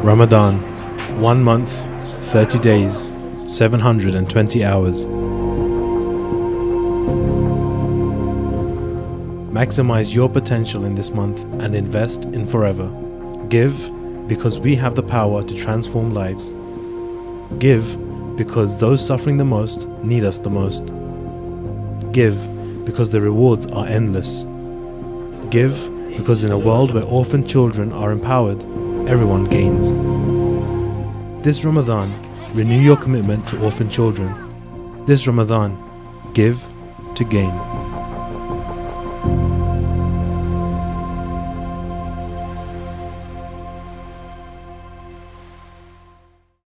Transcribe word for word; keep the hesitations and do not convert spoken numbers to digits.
Ramadan, one month, thirty days, seven hundred twenty hours. Maximize your potential in this month and invest in forever. Give because we have the power to transform lives. Give because those suffering the most need us the most. Give because the rewards are endless. Give because in a world where orphan children are empowered, everyone gains. This Ramadan, renew your commitment to orphan children. This Ramadan, give to gain.